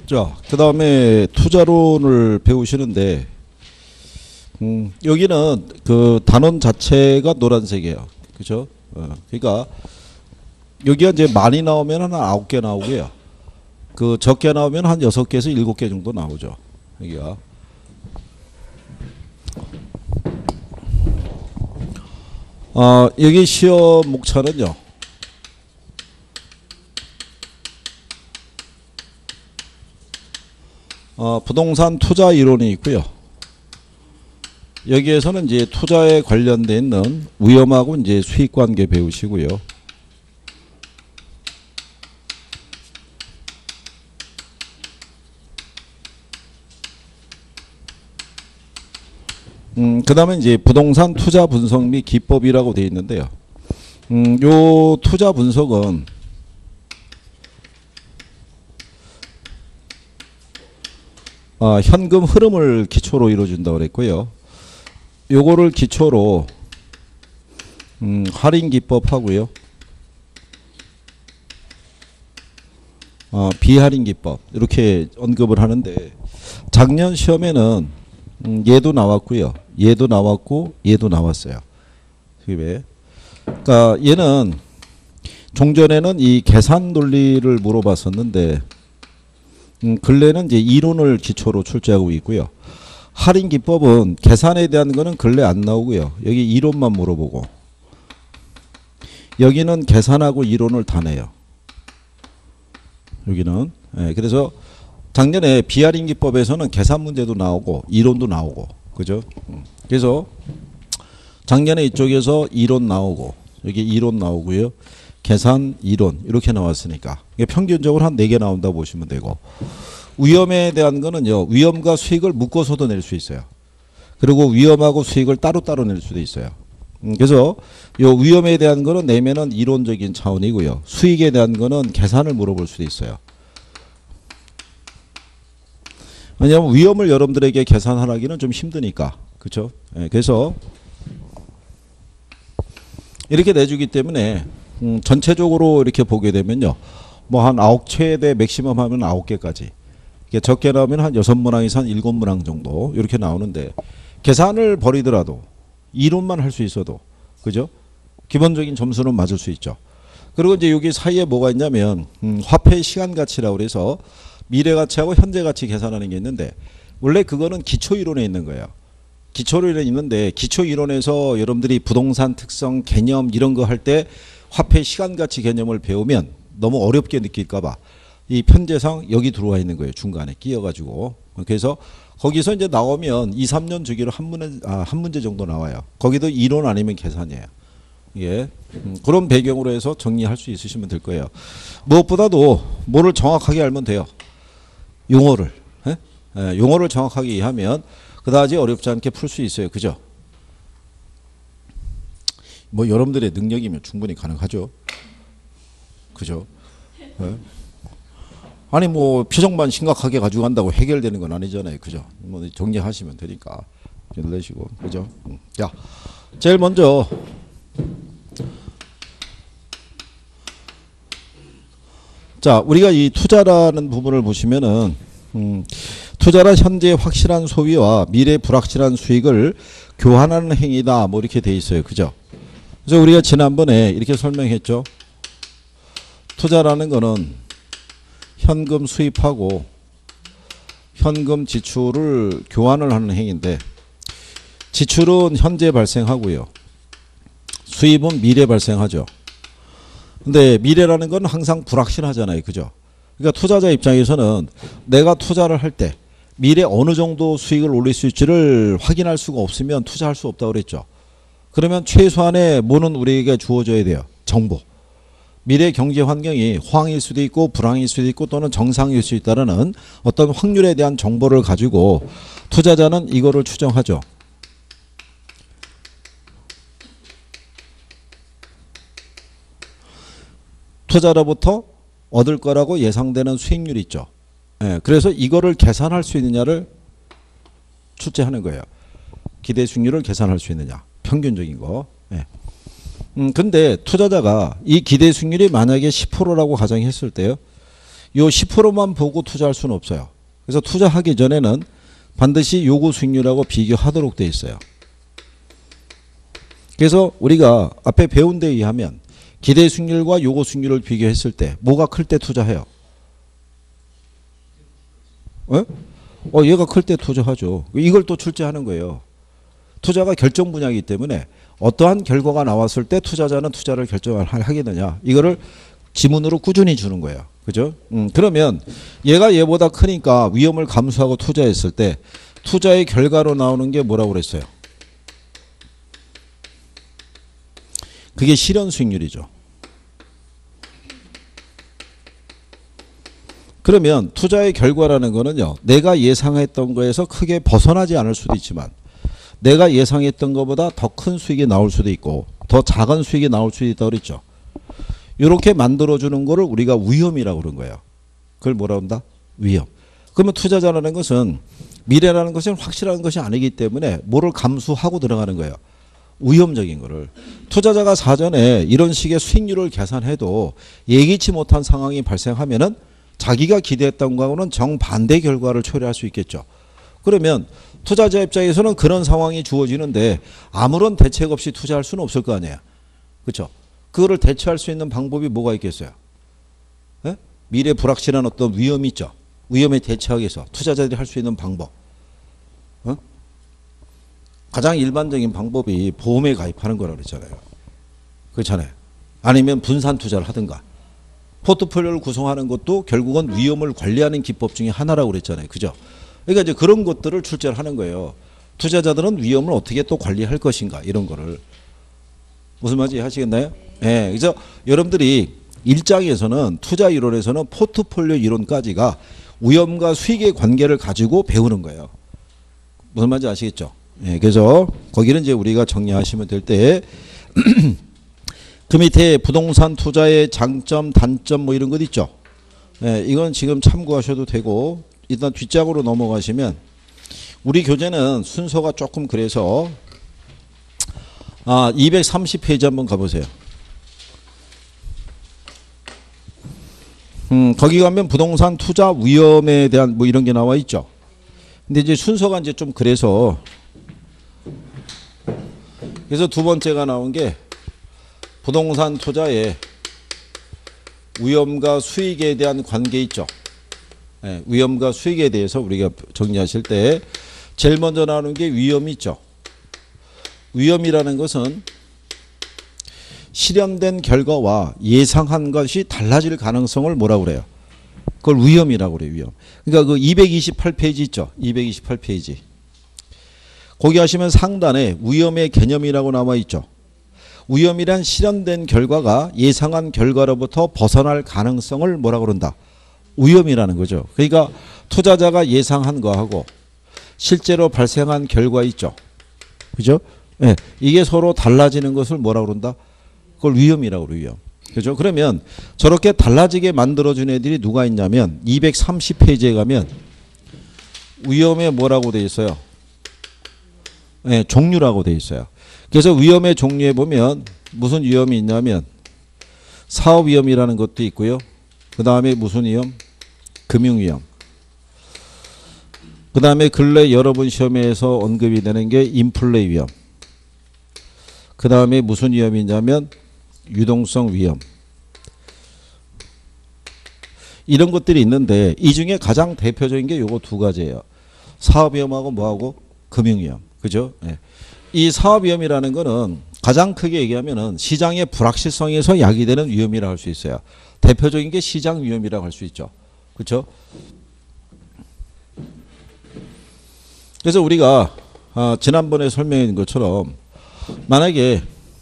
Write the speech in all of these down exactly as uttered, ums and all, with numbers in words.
자, 그 다음에 투자론을 배우시는데, 음, 여기는 그 단원 자체가 노란색이에요. 그죠? 어, 그러니까, 여기가 이제 많이 나오면 한 아홉 개 나오고요. 그 적게 나오면 한 여섯 개에서 일곱 개 정도 나오죠. 여기가. 어, 여기 시험 목차는요. 어, 부동산 투자 이론이 있고요. 여기에서는 이제 투자에 관련돼 있는 위험하고 이제 수익 관계 배우시고요. 음, 그 다음에 이제 부동산 투자 분석 및 기법이라고 되어 있는데요. 음, 요 투자 분석은 아, 현금 흐름을 기초로 이루어진다고 그랬고요. 요거를 기초로 음, 할인 기법 하고요. 어, 비할인 기법 이렇게 언급을 하는데 작년 시험에는 음, 얘도 나왔고요. 얘도 나왔고 얘도 나왔어요. 왜? 그러니까 얘는 종전에는 이 계산 논리를 물어봤었는데 음, 근래는 이제 이론을 기초로 출제하고 있고요. 할인 기법은 계산에 대한 거는 근래 안 나오고요. 여기 이론만 물어보고 여기는 계산하고 이론을 다 내요. 여기는 예, 그래서 작년에 비할인 기법에서는 계산 문제도 나오고 이론도 나오고 그죠? 음. 그래서 작년에 이쪽에서 이론 나오고 여기 이론 나오고요. 계산, 이론 이렇게 나왔으니까 평균적으로 한 네 개 나온다고 보시면 되고 위험에 대한 거는요. 위험과 수익을 묶어서도 낼 수 있어요. 그리고 위험하고 수익을 따로따로 낼 수도 있어요. 음, 그래서 요 위험에 대한 거는 내면은 이론적인 차원이고요. 수익에 대한 거는 계산을 물어볼 수도 있어요. 왜냐하면 위험을 여러분들에게 계산하기는 좀 힘드니까. 그렇죠? 예, 그래서 이렇게 내주기 때문에 음, 전체적으로 이렇게 보게 되면요. 뭐 한 아홉 최대 맥시멈 하면 아홉 개까지. 적게 나오면 한 여섯 문항에서 한 일곱 문항 정도 이렇게 나오는데 계산을 버리더라도 이론만 할 수 있어도 그죠? 기본적인 점수는 맞을 수 있죠. 그리고 이제 여기 사이에 뭐가 있냐면 음, 화폐 시간 가치라고 그래서 미래 가치하고 현재 가치 계산하는 게 있는데 원래 그거는 기초 이론에 있는 거예요. 기초 이론에 있는데 기초 이론에서 여러분들이 부동산 특성 개념 이런 거 할 때 화폐 시간 가치 개념을 배우면 너무 어렵게 느낄까 봐 이 편제상 여기 들어와 있는 거예요. 중간에 끼어가지고. 그래서 거기서 이제 나오면 이, 삼 년 주기로 한 문제, 아, 한 문제 정도 나와요. 거기도 이론 아니면 계산이에요. 예. 음, 그런 배경으로 해서 정리할 수 있으시면 될 거예요. 무엇보다도 뭐를 정확하게 알면 돼요. 용어를. 예? 예, 용어를 정확하게 이해하면 그다지 어렵지 않게 풀 수 있어요. 그죠? 뭐 여러분들의 능력이면 충분히 가능하죠. 그죠? 예? 아니 뭐 표정만 심각하게 가지고 간다고 해결되는 건 아니잖아요. 그죠? 뭐 정리하시면 되니까. 내시고 그죠? 자, 제일 먼저 자, 우리가 이 투자라는 부분을 보시면은 음, 투자란 현재 확실한 소비와 미래 불확실한 수익을 교환하는 행위다. 뭐 이렇게 돼 있어요. 그죠? 그래서 우리가 지난번에 이렇게 설명했죠. 투자라는 거는 현금 수입하고 현금 지출을 교환을 하는 행위인데 지출은 현재 발생하고요. 수입은 미래 발생하죠. 근데 미래라는 건 항상 불확실하잖아요. 그죠? 그러니까 투자자 입장에서는 내가 투자를 할 때 미래 어느 정도 수익을 올릴 수 있지를 확인할 수가 없으면 투자할 수 없다고 그랬죠. 그러면 최소한의 뭐는 우리에게 주어져야 돼요. 정보. 미래 경제 환경이 호황일 수도 있고 불황일 수도 있고 또는 정상일 수 있다는 어떤 확률에 대한 정보를 가지고 투자자는 이거를 추정하죠. 투자로부터 얻을 거라고 예상되는 수익률이 있죠. 예, 그래서 이거를 계산할 수 있느냐를 출제하는 거예요. 기대 수익률을 계산할 수 있느냐. 평균적인 거. 예. 음, 근데 투자자가 이 기대 수익률이 만약에 십 퍼센트라고 가정했을 때요. 요 십 퍼센트만 보고 투자할 수는 없어요. 그래서 투자하기 전에는 반드시 요구 수익률하고 비교하도록 돼 있어요. 그래서 우리가 앞에 배운 데 의하면 기대 수익률과 요구 수익률을 비교했을 때 뭐가 클 때 투자해요? 어? 어 얘가 클 때 투자하죠. 이걸 또 출제하는 거예요. 투자가 결정 분야이기 때문에 어떠한 결과가 나왔을 때 투자자는 투자를 결정하겠느냐. 이거를 지문으로 꾸준히 주는 거예요. 그죠? 음, 그러면 얘가 얘보다 크니까 위험을 감수하고 투자했을 때 투자의 결과로 나오는 게 뭐라고 그랬어요? 그게 실현 수익률이죠. 그러면 투자의 결과라는 거는요. 내가 예상했던 거에서 크게 벗어나지 않을 수도 있지만 내가 예상했던 것보다 더 큰 수익이 나올 수도 있고 더 작은 수익이 나올 수도 있다고 그랬죠. 이렇게 만들어주는 거를 우리가 위험이라고 그런 거예요. 그걸 뭐라 한다? 위험. 그러면 투자자라는 것은 미래라는 것은 확실한 것이 아니기 때문에 뭐를 감수하고 들어가는 거예요. 위험적인 거를. 투자자가 사전에 이런 식의 수익률을 계산해도 예기치 못한 상황이 발생하면은 자기가 기대했던 거하고는 정반대 결과를 초래할 수 있겠죠. 그러면 투자자 입장에서는 그런 상황이 주어지는데 아무런 대책 없이 투자할 수는 없을 거 아니에요. 그렇죠? 그거를 대처할 수 있는 방법이 뭐가 있겠어요? 에? 미래 불확실한 어떤 위험이 있죠. 위험에 대처하기 위해서 투자자들이 할 수 있는 방법. 어? 가장 일반적인 방법이 보험에 가입하는 거라고 그랬잖아요. 그렇잖아요. 아니면 분산 투자를 하든가. 포트폴리오를 구성하는 것도 결국은 위험을 관리하는 기법 중에 하나라고 그랬잖아요. 그죠? 그러니까 이제 그런 것들을 출제를 하는 거예요. 투자자들은 위험을 어떻게 또 관리할 것인가 이런 거를. 무슨 말인지 하시겠나요? 예. 네, 그래서 여러분들이 일장에서는 투자 이론에서는 포트폴리오 이론까지가 위험과 수익의 관계를 가지고 배우는 거예요. 무슨 말인지 아시겠죠? 예. 네, 그래서 거기는 이제 우리가 정리하시면 될 때 그 밑에 부동산 투자의 장점, 단점 뭐 이런 것 있죠. 예, 이건 지금 참고하셔도 되고 일단 뒷장으로 넘어가시면 우리 교재는 순서가 조금 그래서 아, 이백삼십 페이지 한번 가보세요. 음, 거기 가면 부동산 투자 위험에 대한 뭐 이런 게 나와 있죠. 근데 이제 순서가 이제 좀 그래서 그래서 두 번째가 나온 게 부동산 투자의 위험과 수익에 대한 관계 있죠. 네, 위험과 수익에 대해서 우리가 정리하실 때 제일 먼저 나오는 게 위험이 있죠. 위험이라는 것은 실현된 결과와 예상한 것이 달라질 가능성을 뭐라고 그래요? 그걸 위험이라고 그래요. 위험. 그러니까 그 이백이십팔 페이지 있죠. 이백이십팔 페이지. 거기 하시면 상단에 위험의 개념이라고 나와 있죠. 위험이란 실현된 결과가 예상한 결과로부터 벗어날 가능성을 뭐라고 그런다? 위험이라는 거죠. 그러니까 투자자가 예상한 거하고 실제로 발생한 결과 있죠. 그죠? 네. 이게 서로 달라지는 것을 뭐라고 그런다? 그걸 위험이라고 그래요. 위험. 그죠? 그러면 저렇게 달라지게 만들어준 애들이 누가 있냐면 이백삼십 페이지에 가면 위험에 뭐라고 돼 있어요? 네, 종류라고 돼 있어요. 그래서 위험의 종류에 보면 무슨 위험이 있냐면 사업 위험이라는 것도 있고요. 그 다음에 무슨 위험? 금융 위험. 그 다음에 근래 여러분 시험에서 언급이 되는 게 인플레 위험. 그 다음에 무슨 위험이 있냐면 유동성 위험. 이런 것들이 있는데 이 중에 가장 대표적인 게 요거 두 가지예요. 사업 위험하고 뭐하고? 금융 위험. 그죠? 네. 이 사업 위험이라는 거는 가장 크게 얘기하면은 시장의 불확실성에서 야기되는 위험이라고 할 수 있어요. 대표적인 게 시장 위험이라고 할 수 있죠. 그렇죠? 그래서 우리가 아, 지난번에 설명한 것처럼 만약에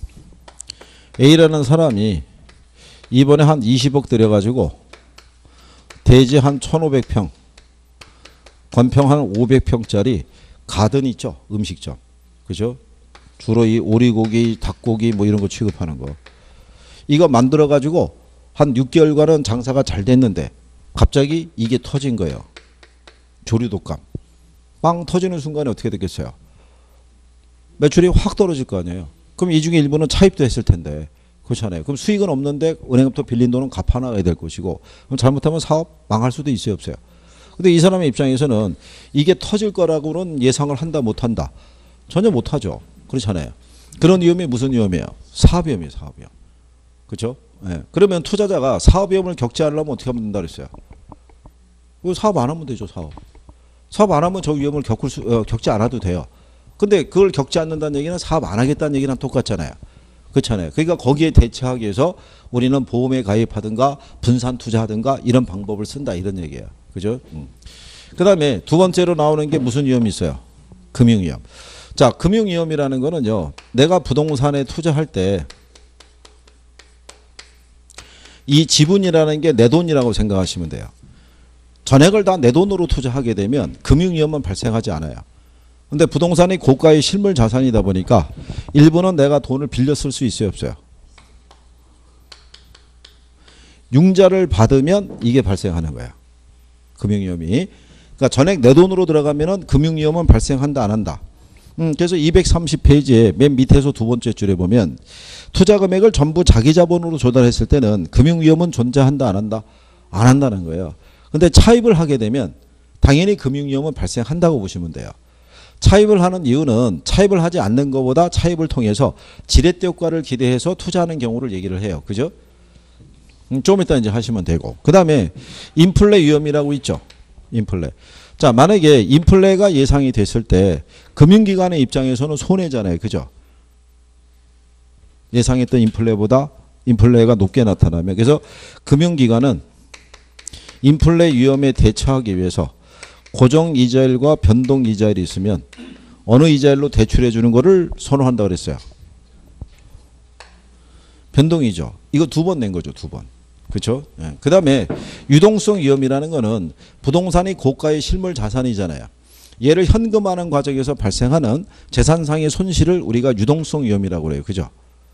A라는 사람이 이번에 한 이십억 들여가지고 대지 한 천오백 평, 건평 한 오백 평짜리 가든 있죠. 음식점. 그죠? 주로 이 오리고기, 닭고기 뭐 이런 거 취급하는 거. 이거 만들어 가지고 한 육 개월간은 장사가 잘 됐는데 갑자기 이게 터진 거예요. 조류독감. 빵 터지는 순간에 어떻게 됐겠어요? 매출이 확 떨어질 거 아니에요. 그럼 이 중에 일부는 차입도 했을 텐데 그렇잖아요. 그럼 수익은 없는데 은행부터 빌린 돈은 갚아나가야 될 것이고, 그럼 잘못하면 사업 망할 수도 있어요, 없어요? 근데 이 사람의 입장에서는 이게 터질 거라고는 예상을 한다, 못한다? 전혀 못하죠. 그렇잖아요. 그런 위험이 무슨 위험이에요? 사업 위험이에요, 사업 위험. 그렇죠? 예. 그러면 투자자가 사업 위험을 겪지 않으려면 어떻게 하면 된다 그랬어요? 사업 안 하면 되죠, 사업. 사업 안 하면 저 위험을 겪을 수, 어, 겪지 않아도 돼요. 근데 그걸 겪지 않는다는 얘기는 사업 안 하겠다는 얘기랑 똑같잖아요. 그렇잖아요. 그러니까 거기에 대처하기 위해서 우리는 보험에 가입하든가 분산 투자하든가 이런 방법을 쓴다, 이런 얘기예요. 그죠? 음. 그 다음에 두 번째로 나오는 게 무슨 위험이 있어요? 금융위험. 자, 금융위험이라는 거는요, 내가 부동산에 투자할 때 이 지분이라는 게 내 돈이라고 생각하시면 돼요. 전액을 다 내 돈으로 투자하게 되면 금융위험은 발생하지 않아요. 근데 부동산이 고가의 실물 자산이다 보니까 일부는 내가 돈을 빌려 쓸 수 있어요, 없어요? 융자를 받으면 이게 발생하는 거야, 금융위험이. 그러니까 전액 내 돈으로 들어가면은 금융위험은 발생한다, 안 한다? 음, 그래서 이백삼십 페이지에 맨 밑에서 두 번째 줄에 보면 투자 금액을 전부 자기 자본으로 조달했을 때는 금융위험은 존재한다, 안 한다? 안 한다는 거예요. 근데 차입을 하게 되면 당연히 금융위험은 발생한다고 보시면 돼요. 차입을 하는 이유는 차입을 하지 않는 것보다 차입을 통해서 지렛대 효과를 기대해서 투자하는 경우를 얘기를 해요. 그죠? 음, 좀 이따 이제 하시면 되고. 그 다음에 인플레 위험이라고 있죠. 인플레. 자, 만약에 인플레가 예상이 됐을 때 금융기관의 입장에서는 손해잖아요. 그죠? 예상했던 인플레보다 인플레가 높게 나타나면. 그래서 금융기관은 인플레 위험에 대처하기 위해서 고정 이자율과 변동 이자율이 있으면 어느 이자율로 대출해 주는 거를 선호한다고 그랬어요? 변동이죠. 이거 두 번 낸 거죠, 두 번. 그렇죠? 예. 그 다음에 유동성 위험이라는 거는 부동산이 고가의 실물 자산이잖아요. 얘를 현금화하는 과정에서 발생하는 재산상의 손실을 우리가 유동성 위험이라고 그래요. 그죠?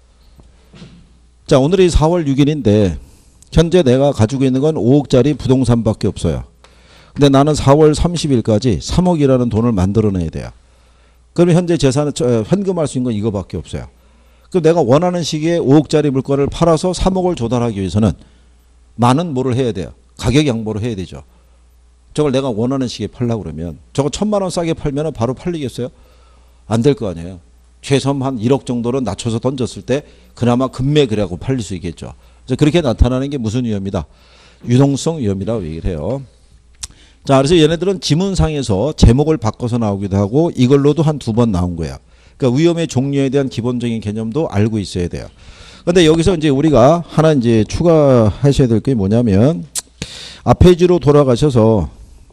자, 오늘이 사월 육일인데 현재 내가 가지고 있는 건 오억짜리 부동산밖에 없어요. 근데 나는 사월 삼십일까지 삼억이라는 돈을 만들어내야 돼요. 그럼 현재 재산을 현금할 수 있는 건 이거밖에 없어요. 그럼 내가 원하는 시기에 오억짜리 물건을 팔아서 삼억을 조달하기 위해서는 많은 뭐를 해야 돼요? 가격 양보를 해야 되죠. 저걸 내가 원하는 시기에 팔려고 그러면 저거 천만 원 싸게 팔면 바로 팔리겠어요? 안 될 거 아니에요. 최소한 한 일억 정도는 낮춰서 던졌을 때 그나마 금매그라고 팔릴 수 있겠죠. 그래서 그렇게 나타나는 게 무슨 위험이다? 유동성 위험이라고 얘기를 해요. 자, 그래서 얘네들은 지문상에서 제목을 바꿔서 나오기도 하고 이걸로도 한 두 번 나온 거야. 그러니까 위험의 종류에 대한 기본적인 개념도 알고 있어야 돼요. 근데 여기서 이제 우리가 하나 이제 추가하셔야 될 게 뭐냐면 앞 페이지로 돌아가셔서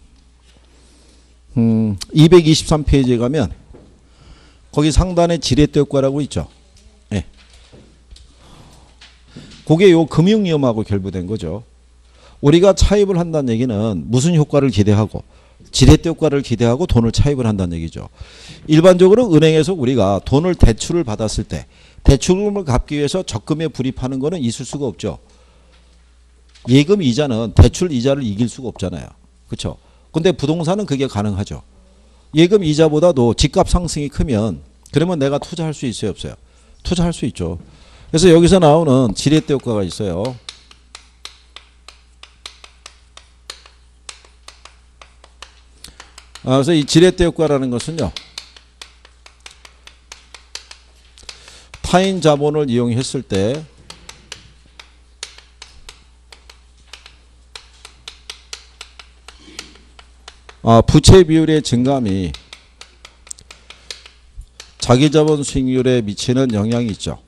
음, 이백이십삼 페이지에 가면 거기 상단에 지렛대 효과라고 있죠. 예. 그게 요 금융위험하고 결부된 거죠. 우리가 차입을 한다는 얘기는 무슨 효과를 기대하고 지렛대 효과를 기대하고 돈을 차입을 한다는 얘기죠. 일반적으로 은행에서 우리가 돈을 대출을 받았을 때 대출금을 갚기 위해서 적금에 불입하는 거는 있을 수가 없죠. 예금 이자는 대출 이자를 이길 수가 없잖아요. 그렇죠? 근데 부동산은 그게 가능하죠. 예금 이자보다도 집값 상승이 크면 그러면 내가 투자할 수 있어요, 없어요? 투자할 수 있죠. 그래서 여기서 나오는 지렛대 효과가 있어요. 아, 그래서 이 지렛대 효과라는 것은요, 타인 자본을 이용했을 때 아, 부채 비율의 증감이 자기 자본 수익률에 미치는 영향이 있죠.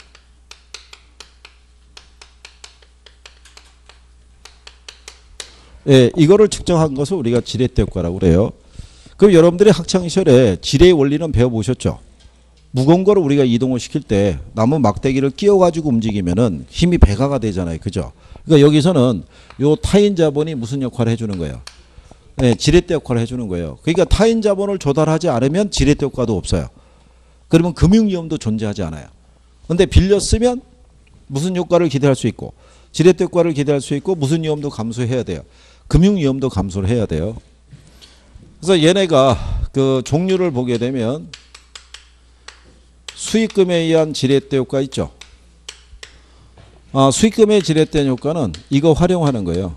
예, 이거를 측정한 것을 우리가 지렛대 효과라고 그래요. 그럼 여러분들이 학창시절에 지뢰의 원리는 배워보셨죠? 무거운 거를 우리가 이동을 시킬 때 나무 막대기를 끼워가지고 움직이면은 힘이 배가가 되잖아요. 그죠? 그러니까 여기서는 요 타인 자본이 무슨 역할을 해주는 거예요? 네, 지렛대 역할을 해주는 거예요. 그러니까 타인 자본을 조달하지 않으면 지렛대 효과도 없어요. 그러면 금융위험도 존재하지 않아요. 근데 빌려 쓰면 무슨 효과를 기대할 수 있고 지렛대 효과를 기대할 수 있고 무슨 위험도 감수해야 돼요. 금융위험도 감수를 해야 돼요. 그래서 얘네가 그 종류를 보게 되면 수익금에 의한 지렛대 효과 있죠. 아, 수익금의 지렛대 효과는 이거 활용하는 거예요.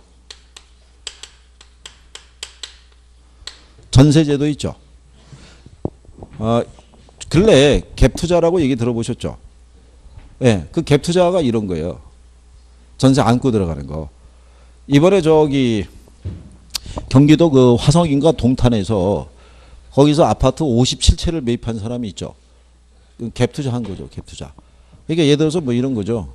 전세제도 있죠. 아, 근래 갭 투자라고 얘기 들어보셨죠? 예, 네, 그 갭 투자가 이런 거예요. 전세 안고 들어가는 거. 이번에 저기 경기도 그 화성인가 동탄에서 거기서 아파트 오십칠 채를 매입한 사람이 있죠. 갭 투자한 거죠. 갭 투자. 그러니까 예를 들어서 뭐 이런 거죠.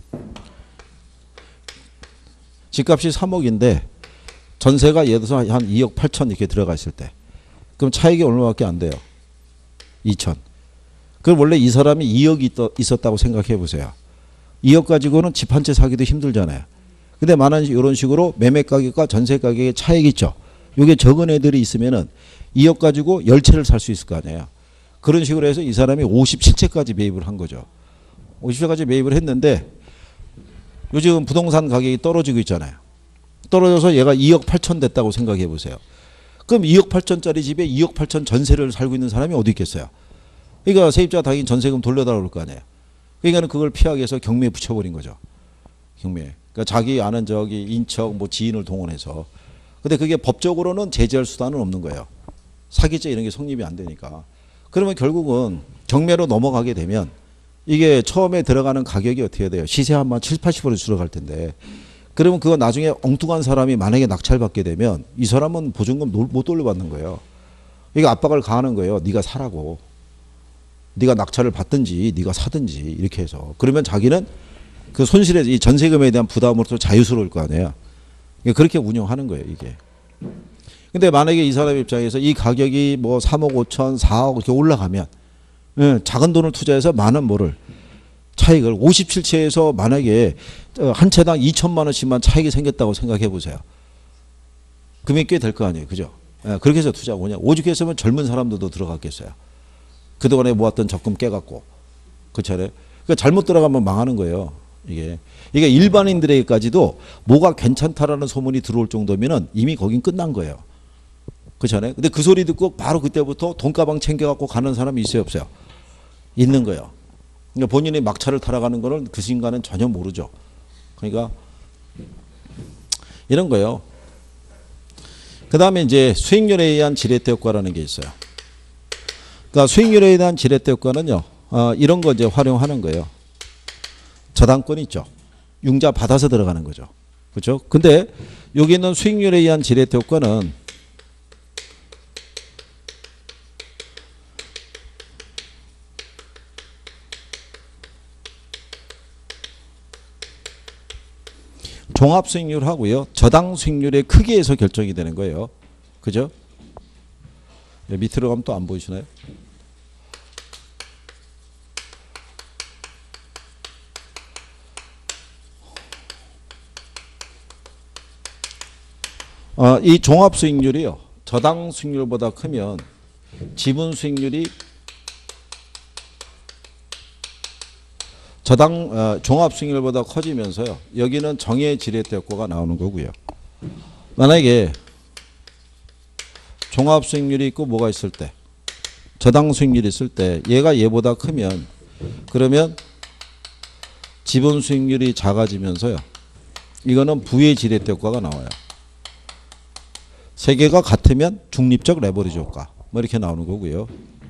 집값이 삼억인데 전세가 예를 들어서 한 이억 팔천 이렇게 들어가 있을 때 그럼 차익이 얼마밖에 안 돼요? 이천. 그럼 원래 이 사람이 이억이 있었다고 생각해 보세요. 이억 가지고는 집 한 채 사기도 힘들잖아요. 근데 만약 이런 식으로 매매 가격과 전세 가격의 차익이 있죠. 이게 적은 애들이 있으면은 이억 가지고 십 채를 살 수 있을 거 아니에요. 그런 식으로 해서 이 사람이 오십칠 채까지 매입을 한 거죠. 오십 채까지 매입을 했는데 요즘 부동산 가격이 떨어지고 있잖아요. 떨어져서 얘가 이억 팔천 됐다고 생각해 보세요. 그럼 이억 팔천짜리 집에 이억 팔천 전세를 살고 있는 사람이 어디 있겠어요? 그러니까 세입자 당연히 전세금 돌려달라고 그럴 거 아니에요. 그러니까 그걸 피하기 위해서 경매에 붙여버린 거죠. 경매. 그러니까 자기 아는 저기 인척 뭐 지인을 동원해서. 근데 그게 법적으로는 제재할 수단은 없는 거예요. 사기죄 이런 게 성립이 안 되니까. 그러면 결국은 경매로 넘어가게 되면 이게 처음에 들어가는 가격이 어떻게 돼요? 시세 한 번 칠십, 팔십 퍼센트 들어갈 텐데. 그러면 그거 나중에 엉뚱한 사람이 만약에 낙찰받게 되면 이 사람은 보증금 못 돌려받는 거예요. 이게 압박을 가하는 거예요. 네가 사라고. 네가 낙찰을 받든지 네가 사든지 이렇게 해서. 그러면 자기는 그 손실에 이 전세금에 대한 부담으로서 자유스러울 거 아니에요. 그렇게 운영하는 거예요, 이게. 근데 만약에 이 사람 입장에서 이 가격이 뭐 삼억 오천, 사억 이렇게 올라가면 예, 작은 돈을 투자해서 많은 뭐를 차익을 오십칠 채에서 만약에 한 채당 이천만 원씩만 차익이 생겼다고 생각해 보세요. 금액이 꽤 될 거 아니에요. 그죠? 예, 그렇게 해서 투자가 뭐냐. 오죽했으면 젊은 사람들도 들어갔겠어요. 그동안에 모았던 적금 깨갖고. 그렇잖아요. 그러니까 잘못 들어가면 망하는 거예요. 이게. 이게 일반인들에게까지도 뭐가 괜찮다라는 소문이 들어올 정도면은 이미 거긴 끝난 거예요. 그렇잖아요. 근데 그 소리 듣고 바로 그때부터 돈가방 챙겨갖고 가는 사람이 있어요, 없어요? 있는 거예요. 그러니까 본인이 막차를 타러가는 거를 그 순간은 전혀 모르죠. 그러니까 이런 거예요. 그 다음에 이제 수익률에 의한 지렛대 효과라는 게 있어요. 그러니까 수익률에 대한 지렛대 효과는요. 어, 이런 거 이제 활용하는 거예요. 저당권 있죠. 융자 받아서 들어가는 거죠. 그렇죠? 근데 여기 있는 수익률에 의한 지렛대 효과는 종합 수익률하고요. 저당 수익률의 크기에서 결정이 되는 거예요. 그죠? 밑으로 가면 또 안 보이시나요? 어, 이 종합 수익률이요. 저당 수익률보다 크면 지분 수익률이 저당 어, 종합 수익률보다 커지면서요. 여기는 정의 지렛대 효과가 나오는 거고요. 만약에 종합 수익률이 있고 뭐가 있을 때 저당 수익률이 있을 때 얘가 얘보다 크면 그러면 지분 수익률이 작아지면서요. 이거는 부의 지렛대 효과가 나와요. 세 개가 같으면 중립적 레버리지 효과 뭐 이렇게 나오는 거고요.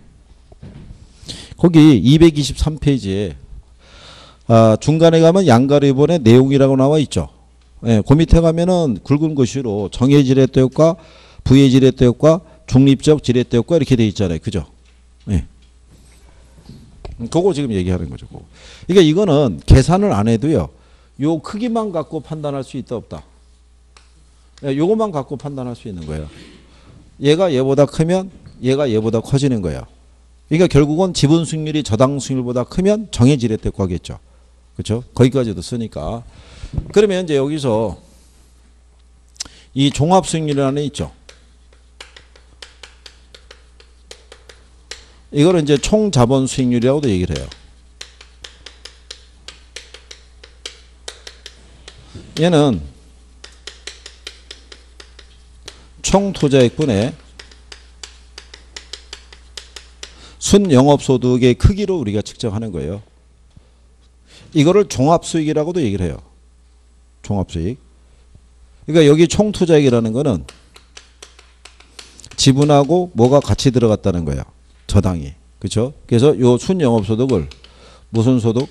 거기 이백이십삼 페이지에 아, 중간에 가면 양가리본의 내용이라고 나와 있죠. 예, 그 밑에 가면은 굵은 글씨로 정의 지렛대 효과, 부의 지렛대 효과, 중립적 지렛대 효과 이렇게 돼 있잖아요. 그죠? 예. 그거 지금 얘기하는 거죠. 그거. 그러니까 이거는 계산을 안 해도요. 요 크기만 갖고 판단할 수 있다 없다. 예, 요것만 갖고 판단할 수 있는 거예요. 얘가 얘보다 크면 얘가 얘보다 커지는 거예요. 그러니까 결국은 지분 수익률이 저당 수익률보다 크면 정의 지렛대 효과겠죠. 그렇죠? 거기까지도 쓰니까. 그러면 이제 여기서 이 종합 수익률이라는 게 있죠. 이거를 이제 총 자본 수익률이라고도 얘기를 해요. 얘는 총 투자액분의 순영업소득의 크기로 우리가 측정하는 거예요. 이거를 종합수익이라고도 얘기를 해요. 종합수익. 그러니까 여기 총투자액이라는 거는 지분하고 뭐가 같이 들어갔다는 거예요. 저당이. 그렇죠? 그래서 요 순영업소득을 무슨 소득?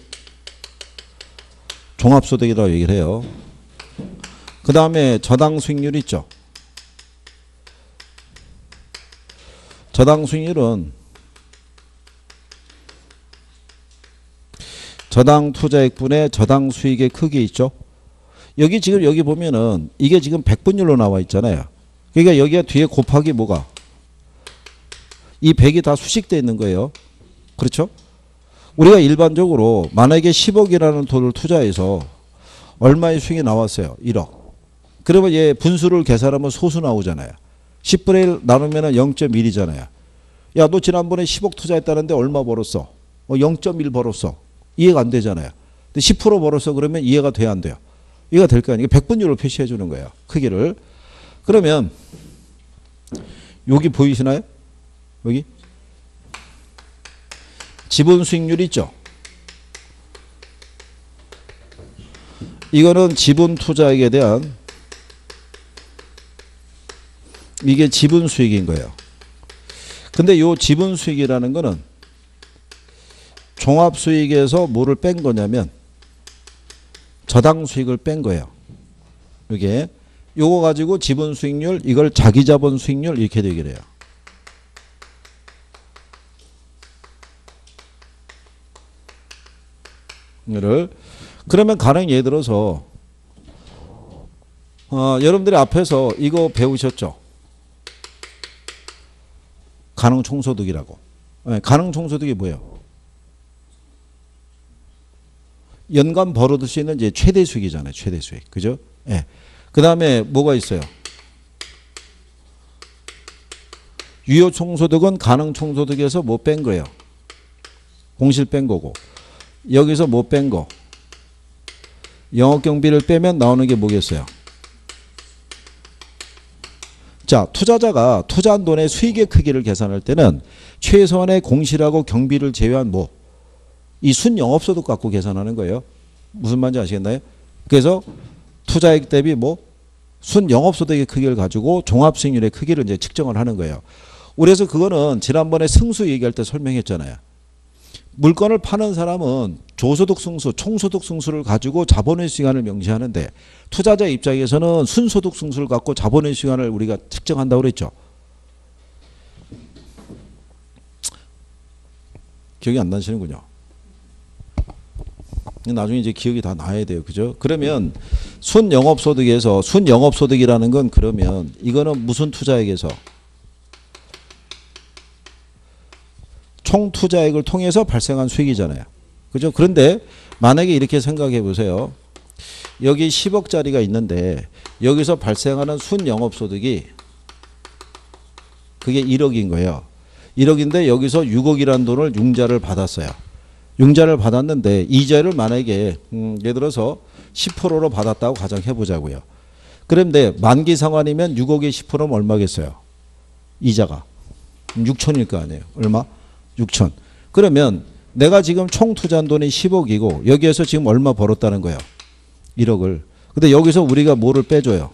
종합소득이라고 얘기를 해요. 그 다음에 저당 수익률 있죠. 저당 수익률은 저당 투자액분의 저당 수익의 크기 있죠. 여기 지금 여기 보면은 이게 지금 백분율로 나와 있잖아요. 그러니까 여기가 뒤에 곱하기 뭐가? 이 백이 다 수식되어 있는 거예요. 그렇죠? 우리가 일반적으로 만약에 십억이라는 돈을 투자해서 얼마의 수익이 나왔어요? 일억. 그러면 얘 분수를 계산하면 소수 나오잖아요. 십분의 일 나누면 영 점 일이잖아요. 야, 너 지난번에 십억 투자했다는데 얼마 벌었어? 어, 영 점 일 벌었어. 이해가 안 되잖아요. 근데 십 퍼센트 벌었어. 그러면 이해가 돼야 안 돼요? 이해가 될 거 아니에요. 백분율로 표시해 주는 거예요. 크기를. 그러면 여기 보이시나요? 여기? 지분 수익률 있죠? 이거는 지분 투자액에 대한 이게 지분 수익인 거예요. 근데 요 지분 수익이라는 거는 종합 수익에서 뭐를 뺀 거냐면 저당 수익을 뺀 거예요. 이게 요거 가지고 지분 수익률, 이걸 자기 자본 수익률 이렇게 되게 돼요. 이거를 그러면 가령 예를 들어서 어, 여러분들이 앞에서 이거 배우셨죠? 가능 총소득이라고. 네, 가능 총소득이 뭐예요? 연간 벌어들 수 있는 이제 최대 수익이잖아요. 최대 수익. 그죠? 예. 네. 그 다음에 뭐가 있어요? 유효 총소득은 가능 총소득에서 뭐 뺀 거예요? 공실 뺀 거고. 여기서 뭐 뺀 거? 영업경비를 빼면 나오는 게 뭐겠어요? 자, 투자자가 투자한 돈의 수익의 크기를 계산할 때는 최소한의 공실하고 경비를 제외한 뭐? 이 순영업소득 갖고 계산하는 거예요. 무슨 말인지 아시겠나요? 그래서 투자액 대비 뭐? 순영업소득의 크기를 가지고 종합수익률의 크기를 이제 측정을 하는 거예요. 그래서 그거는 지난번에 승수 얘기할 때 설명했잖아요. 물건을 파는 사람은 조소득 승수, 총소득 승수를 가지고 자본의 시간을 명시하는데 투자자 입장에서는 순소득 승수를 갖고 자본의 시간을 우리가 측정한다고 그랬죠. 기억이 안 나시는군요. 나중에 이제 기억이 다 나야 돼요. 그죠? 그러면 순영업소득에서 순영업소득이라는 건 그러면 이거는 무슨 투자액에서 총투자액을 통해서 발생한 수익이잖아요. 그죠? 그런데 만약에 이렇게 생각해 보세요. 여기 십억짜리가 있는데 여기서 발생하는 순영업소득이 그게 일억인 거예요. 일억인데 여기서 육억이라는 돈을 융자를 받았어요. 융자를 받았는데 이자를 만약에 음, 예를 들어서 십 퍼센트로 받았다고 가정해 보자고요. 그런데 만기 상환이면 육억에 십 퍼센트면 얼마겠어요? 이자가 육천일 거 아니에요. 얼마? 육천. 그러면 내가 지금 총 투자한 돈이 십억이고 여기에서 지금 얼마 벌었다는 거예요? 일억을. 근데 여기서 우리가 뭐를 빼줘요?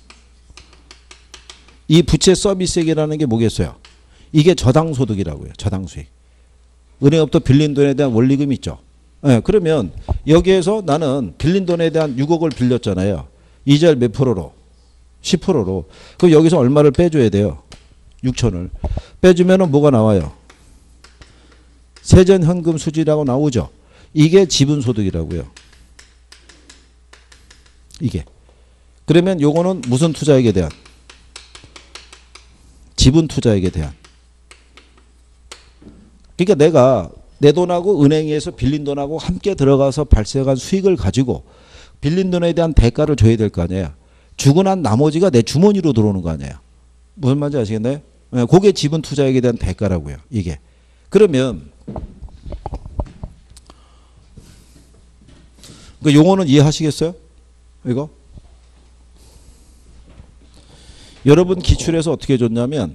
이 부채 서비스액이라는 게 뭐겠어요? 이게 저당소득이라고요. 저당수익. 은행업도 빌린 돈에 대한 원리금이 있죠. 네, 그러면 여기에서 나는 빌린 돈에 대한 육억을 빌렸잖아요. 이자를 몇 프로로? 십 퍼센트로. 그럼 여기서 얼마를 빼줘야 돼요? 육천을. 빼주면 뭐가 나와요? 세전현금 수지라고 나오죠. 이게 지분소득이라고요. 이게. 그러면 요거는 무슨 투자액에 대한? 지분투자액에 대한. 그러니까 내가 내 돈하고 은행에서 빌린 돈하고 함께 들어가서 발생한 수익을 가지고 빌린 돈에 대한 대가를 줘야 될 거 아니에요. 주고 난 나머지가 내 주머니로 들어오는 거 아니에요. 무슨 말인지 아시겠나요? 네, 그게 지분투자액에 대한 대가라고요. 이게. 그러면 그 용어는 이해하시겠어요? 이거? 여러분 기출에서 어떻게 줬냐면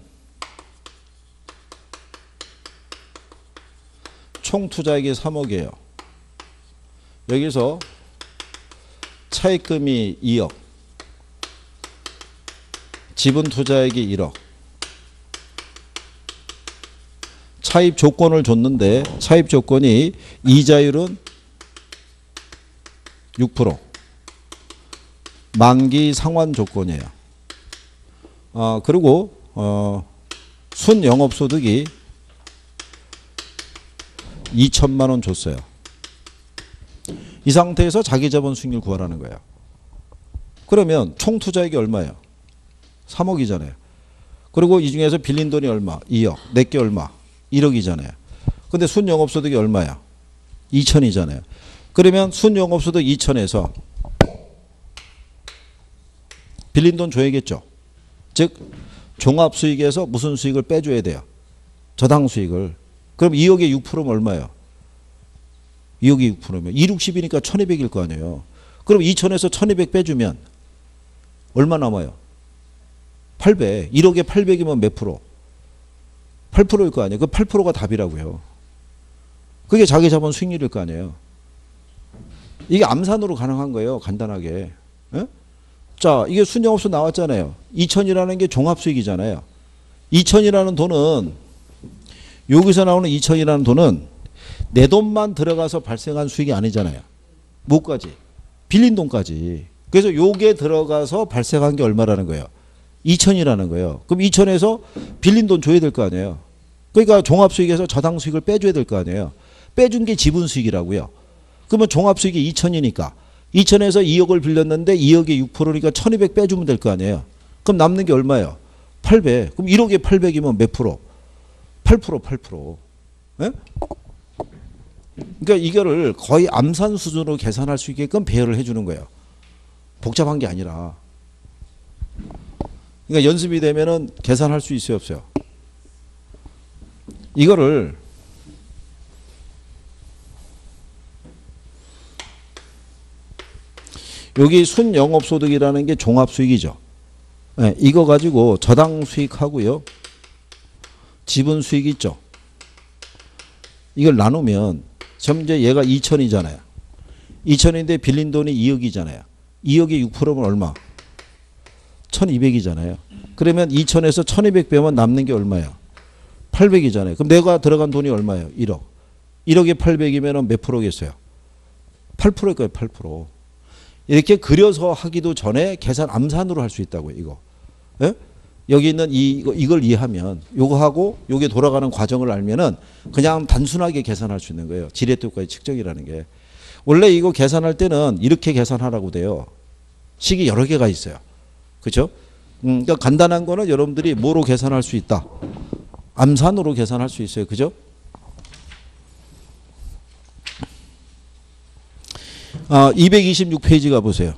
총 투자액이 삼억이에요. 여기서 차입금이 이억, 지분 투자액이 일억. 차입 조건을 줬는데 차입 조건이 이자율은 육 퍼센트. 만기 상환 조건이에요. 아, 그리고 어, 순 영업소득이 이천만 원 줬어요. 이 상태에서 자기 자본 수익률 구하라는 거예요. 그러면 총 투자액이 얼마예요? 삼억이잖아요. 그리고 이 중에서 빌린 돈이 얼마? 이억. 내게 얼마? 일억이잖아요. 근데 순 영업소득이 얼마야? 이천이잖아요. 그러면 순 영업소득 이천에서 빌린 돈 줘야겠죠. 즉 종합수익에서 무슨 수익을 빼줘야 돼요? 저당 수익을. 그럼 이억에 육 퍼센트면 얼마예요? 이억에 육 퍼센트면 이백육십이니까 천이백일 거 아니에요. 그럼 이천에서 천이백 빼주면 얼마 남아요? 팔백. 일억에 팔백이면 몇 프로? 팔 퍼센트일 거 아니에요. 그 팔 퍼센트가 답이라고요. 그게 자기 자본 수익률일 거 아니에요. 이게 암산으로 가능한 거예요. 간단하게. 에? 자, 이게 순영업소 나왔잖아요. 이천이라는 게 종합수익이잖아요. 이천이라는 돈은 여기서 나오는 이천이라는 돈은 내 돈만 들어가서 발생한 수익이 아니잖아요. 뭐까지? 빌린 돈까지. 그래서 요게 들어가서 발생한 게 얼마라는 거예요? 이천이라는 거예요. 그럼 이천에서 빌린 돈 줘야 될 거 아니에요. 그러니까 종합수익에서 저당 수익을 빼줘야 될 거 아니에요. 빼준 게 지분수익이라고요. 그러면 종합수익이 이천이니까 이천에서 이억을 빌렸는데 이억에 육 퍼센트니까 천이백 빼주면 될 거 아니에요. 그럼 남는 게 얼마예요? 팔백. 그럼 일억에 팔백이면 몇 프로? 팔 퍼센트, 팔 퍼센트. 예? 그러니까 이거를 거의 암산 수준으로 계산할 수 있게끔 배열을 해주는 거예요. 복잡한 게 아니라. 그러니까 연습이 되면은 계산할 수 있어요, 없어요? 이거를 여기 순영업소득이라는 게 종합수익이죠. 네, 이거 가지고 저당 수익하고요. 지분 수익 있죠. 이걸 나누면 현재 얘가 이천이잖아요. 이천인데 빌린 돈이 이억이잖아요. 이억에 육 퍼센트면 얼마? 천이백이잖아요. 그러면 이천에서 천이백 빼면 남는 게 얼마예요? 팔백이잖아요. 그럼 내가 들어간 돈이 얼마예요? 일억. 일억에 팔백이면 몇 프로겠어요? 팔 퍼센트일 거예요. 팔 퍼센트. 이렇게 그려서 하기도 전에 계산 암산으로 할 수 있다고요. 이거. 예? 여기 있는 이, 이거, 이걸 이해하면 요거 하고 요게 돌아가는 과정을 알면은 그냥 단순하게 계산할 수 있는 거예요. 지렛대까지 측정이라는 게. 원래 이거 계산할 때는 이렇게 계산하라고 돼요. 식이 여러 개가 있어요. 그렇죠? 음, 그러니까 간단한 거는 여러분들이 뭐로 계산할 수 있다? 암산으로 계산할 수 있어요. 그죠? 아, 이백이십육 페이지 가보세요.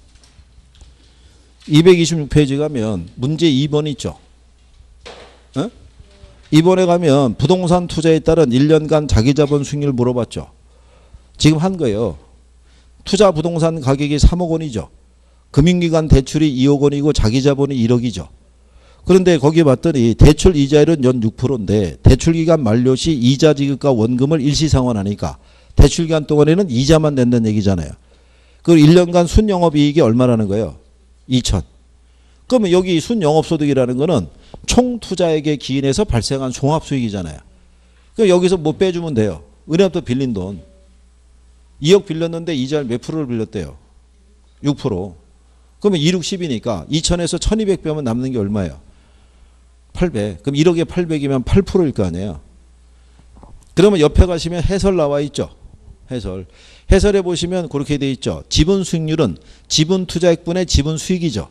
이백이십육 페이지 가면 문제 이 번 있죠. 어? 이 번에 가면 부동산 투자에 따른 일 년간 자기자본 수익률 물어봤죠. 지금 한 거예요. 투자 부동산 가격이 삼억 원이죠. 금융기관 대출이 이억 원이고 자기자본이 일억이죠. 그런데 거기 봤더니 대출 이자율은 연 육 퍼센트인데 대출기간 만료 시 이자 지급과 원금을 일시상환하니까 대출기간 동안에는 이자만 낸다는 얘기잖아요. 그 일 년간 순영업이익이 얼마라는 거예요? 이천. 그러면 여기 순영업소득이라는 거는 총 투자액에 기인해서 발생한 종합수익이잖아요. 그럼 여기서 뭐 빼주면 돼요? 은행부터 빌린 돈. 이억 빌렸는데 이자를 몇 프로를 빌렸대요? 육 퍼센트. 그러면 이백육십이니까 이천에서 천이백 빼면 남는 게 얼마예요? 팔백. 그럼 일억에 팔백이면 팔 퍼센트일 거 아니에요. 그러면 옆에 가시면 해설 나와 있죠. 해설. 해설에 보시면 그렇게 돼 있죠. 지분 수익률은 지분 투자액분의 지분 수익이죠.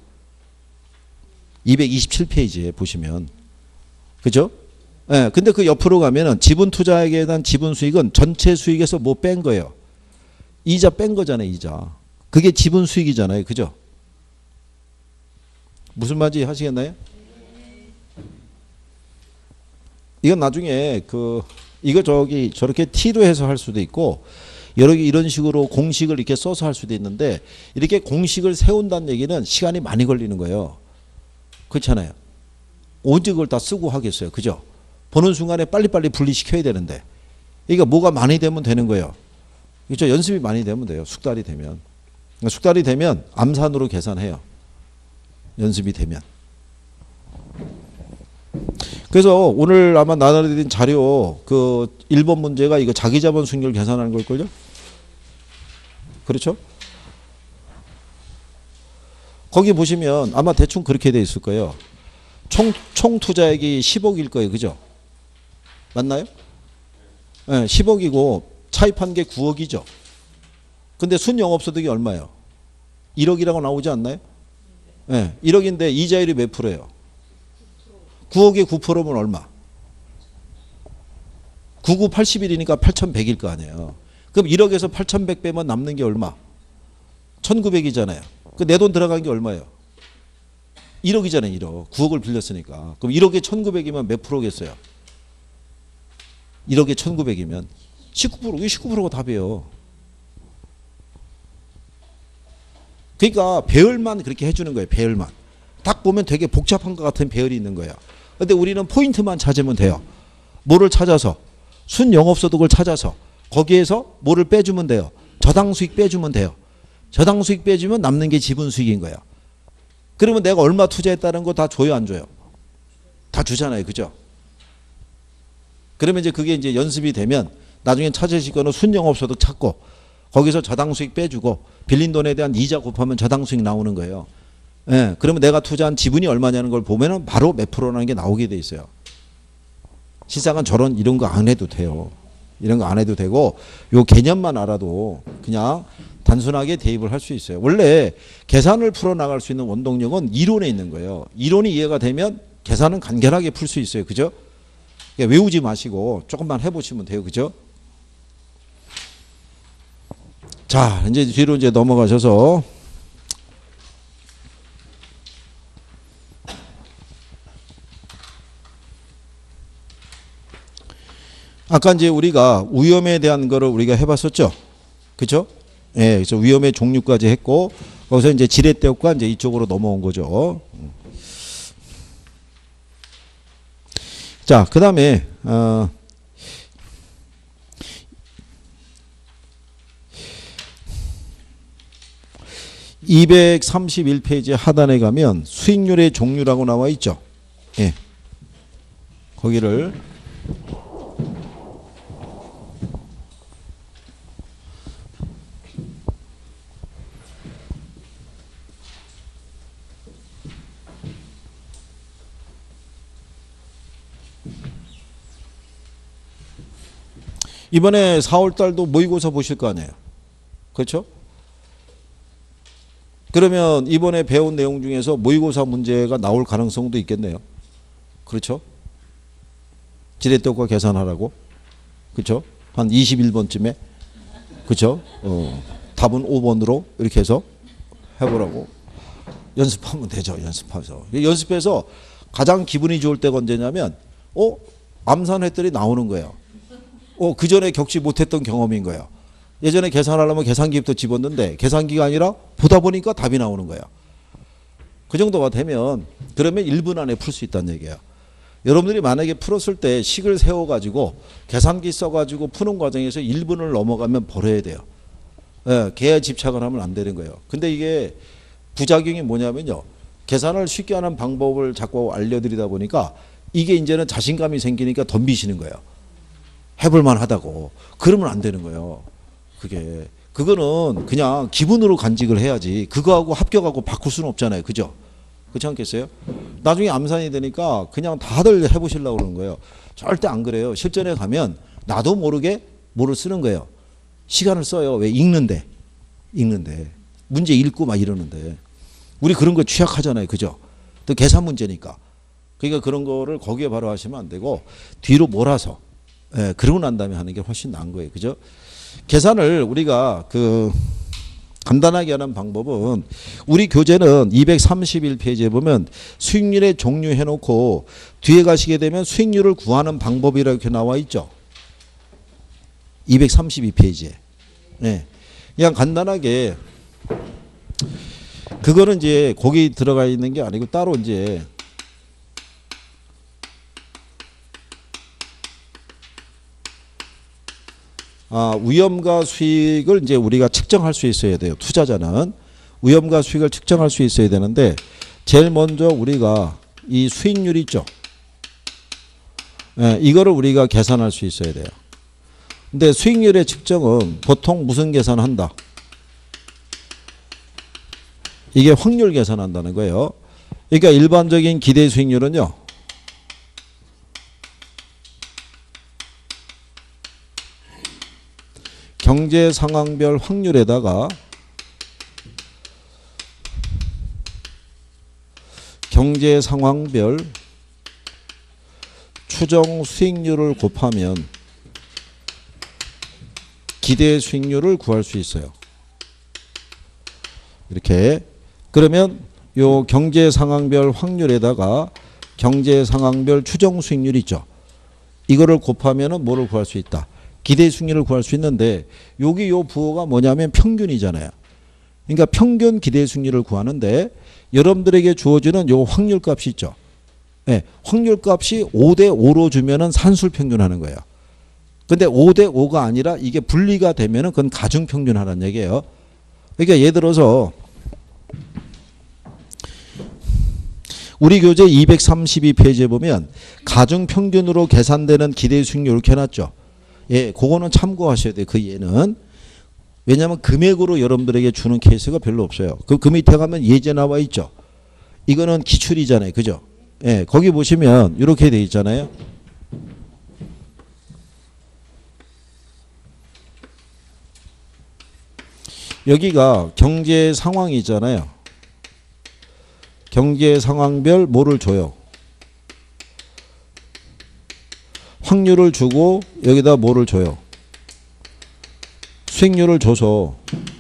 이백이십칠 페이지에 보시면. 그죠? 예. 네, 근데 그 옆으로 가면은 지분 투자액에 대한 지분 수익은 전체 수익에서 뭐 뺀 거예요? 이자 뺀 거잖아요, 이자. 그게 지분 수익이잖아요. 그죠? 무슨 말인지 하시겠나요? 이건 나중에 그 이거 저기 저렇게 T로 해서 할 수도 있고 여러 개 이런 식으로 공식을 이렇게 써서 할 수도 있는데 이렇게 공식을 세운다는 얘기는 시간이 많이 걸리는 거예요. 그렇잖아요. 언제 그걸 다 쓰고 하겠어요. 그죠? 보는 순간에 빨리빨리 분리시켜야 되는데 이게 뭐가 많이 되면 되는 거예요. 그렇죠? 연습이 많이 되면 돼요. 숙달이 되면. 숙달이 되면 암산으로 계산해요. 연습이 되면. 그래서 오늘 아마 나눠드린 자료 그 일 번 문제가 이거 자기자본 수익률 계산하는 걸걸요? 그렇죠? 거기 보시면 아마 대충 그렇게 돼 있을 거예요. 총, 총 투자액이 십억일 거예요. 그죠? 맞나요? 네, 십억이고 차입한 게 구억이죠. 근데 순영업소득이 얼마예요? 일억이라고 나오지 않나요? 네, 일억인데 이자율이 몇 프로예요? 구억에 구 퍼센트면 얼마? 구구 팔십일이니까 팔천백일 거 아니에요. 그럼 일억에서 팔천백 빼면 남는 게 얼마? 천구백이잖아요. 그 내 돈 들어간 게 얼마예요? 일억이잖아요. 일억. 구억을 빌렸으니까. 그럼 일억에 천구백이면 몇 프로겠어요? 일억에 천구백이면 십구 퍼센트. 이게 십구 퍼센트가 답이에요. 그러니까 배열만 그렇게 해주는 거예요. 배열만. 딱 보면 되게 복잡한 것 같은 배열이 있는 거예요. 근데 우리는 포인트만 찾으면 돼요. 뭐를 찾아서? 순영업소득을 찾아서 거기에서 뭐를 빼주면 돼요. 저당수익 빼주면 돼요. 저당수익 빼주면 남는 게 지분수익인 거예요. 그러면 내가 얼마 투자했다는 거 다 줘요, 안 줘요? 다 주잖아요. 그죠? 그러면 이제 그게 이제 연습이 되면 나중에 찾으실 거는 순영업소득 찾고 거기서 저당수익 빼주고 빌린 돈에 대한 이자 곱하면 저당수익 나오는 거예요. 예, 그러면 내가 투자한 지분이 얼마냐는 걸 보면은 바로 몇 프로라는 게 나오게 돼 있어요. 실상은 저런 이런 거 안 해도 돼요. 이런 거 안 해도 되고 요 개념만 알아도 그냥 단순하게 대입을 할 수 있어요. 원래 계산을 풀어나갈 수 있는 원동력은 이론에 있는 거예요. 이론이 이해가 되면 계산은 간결하게 풀 수 있어요. 그죠? 그러니까 외우지 마시고 조금만 해보시면 돼요. 그죠? 자, 이제 뒤로 이제 넘어가셔서 아까 이제 우리가 위험에 대한 거를 우리가 해봤었죠. 그죠? 예, 그래서 위험의 종류까지 했고, 거기서 이제 지렛대역과 이제 이쪽으로 넘어온 거죠. 자, 그 다음에, 어, 이백삼십일 페이지 하단에 가면 수익률의 종류라고 나와 있죠. 예. 거기를 이번에 사월 달도 모의고사 보실 거 아니에요. 그렇죠? 그러면 이번에 배운 내용 중에서 모의고사 문제가 나올 가능성도 있겠네요. 그렇죠? 지렛대역과 계산하라고. 그렇죠? 한 이십일 번쯤에. 그렇죠? 어, 답은 오 번으로 이렇게 해서 해보라고. 연습하면 되죠. 연습해서. 연습해서 가장 기분이 좋을 때가 언제냐면 어? 암산했더니 나오는 거예요. 어, 그 전에 겪지 못했던 경험인 거예요. 예전에 계산하려면 계산기부터 집었는데 계산기가 아니라 보다 보니까 답이 나오는 거예요. 그 정도가 되면 그러면 일 분 안에 풀 수 있다는 얘기예요. 여러분들이 만약에 풀었을 때 식을 세워가지고 계산기 써가지고 푸는 과정에서 일 분을 넘어가면 버려야 돼요. 예, 걔에 집착을 하면 안 되는 거예요. 근데 이게 부작용이 뭐냐면요. 계산을 쉽게 하는 방법을 자꾸 알려드리다 보니까 이게 이제는 자신감이 생기니까 덤비시는 거예요. 해볼만 하다고. 그러면 안 되는 거예요. 그게. 그거는 그냥 기분으로 간직을 해야지. 그거하고 합격하고 바꿀 수는 없잖아요. 그죠? 그렇지 않겠어요? 나중에 암산이 되니까 그냥 다들 해보시려고 그러는 거예요. 절대 안 그래요. 실전에 가면 나도 모르게 뭐를 쓰는 거예요. 시간을 써요. 왜? 읽는데. 읽는데. 문제 읽고 막 이러는데. 우리 그런 거 취약하잖아요. 그죠? 또 계산 문제니까. 그러니까 그런 거를 거기에 바로 하시면 안 되고 뒤로 몰아서 예, 그러고 난 다음에 하는 게 훨씬 나은 거예요. 그죠? 계산을 우리가 그 간단하게 하는 방법은 우리 교재는 이백삼십일 페이지에 보면 수익률의 종류 해놓고 뒤에 가시게 되면 수익률을 구하는 방법이라고 이렇게 나와 있죠. 이백삼십이 페이지에. 네. 그냥 간단하게 그거는 이제 거기 들어가 있는 게 아니고 따로 이제 아, 위험과 수익을 이제 우리가 측정할 수 있어야 돼요. 투자자는 위험과 수익을 측정할 수 있어야 되는데 제일 먼저 우리가 이 수익률 있죠. 예, 이거를 우리가 계산할 수 있어야 돼요. 근데 수익률의 측정은 보통 무슨 계산한다? 이게 확률 계산한다는 거예요. 그러니까 일반적인 기대 수익률은요. 경제 상황별 확률에다가 경제 상황별 추정 수익률을 곱하면 기대 수익률을 구할 수 있어요. 이렇게. 그러면 요 경제 상황별 확률에다가 경제 상황별 추정 수익률 있죠. 이거를 곱하면은 뭐를 구할 수 있다? 기대 수익률을 구할 수 있는데 여기 요 부호가 뭐냐면 평균이잖아요. 그러니까 평균 기대 수익률을 구하는데 여러분들에게 주어지는 요 확률 값이 있죠. 네, 확률 값이 오 대 오로 주면은 산술 평균하는 거예요. 근데 오 대 오가 아니라 이게 분리가 되면은 그건 가중 평균하라는 얘기예요. 그러니까 예를 들어서 우리 교재 이백삼십이 페이지에 보면 가중 평균으로 계산되는 기대 수익률 이렇게 해놨죠. 예, 그거는 참고하셔야 돼요. 그 예는. 왜냐하면 금액으로 여러분들에게 주는 케이스가 별로 없어요. 그, 그 밑에 가면 예제 나와 있죠. 이거는 기출이잖아요. 그죠? 예, 거기 보시면 이렇게 돼 있잖아요. 여기가 경제 상황이 있잖아요. 경제 상황별 뭐를 줘요? 확률을 주고 여기다 뭐를 줘요? 수익률을 줘서